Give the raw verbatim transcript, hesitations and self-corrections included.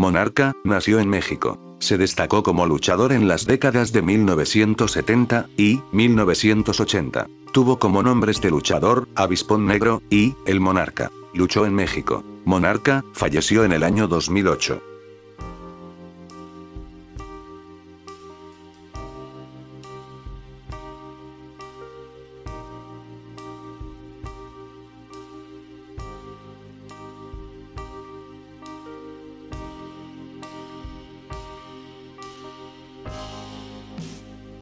Monarca, nació en México. Se destacó como luchador en las décadas de mil novecientos setenta y mil novecientos ochenta. Tuvo como nombres de luchador, Avispón Negro y El Monarca. Luchó en México. Monarca falleció en el año dos mil ocho.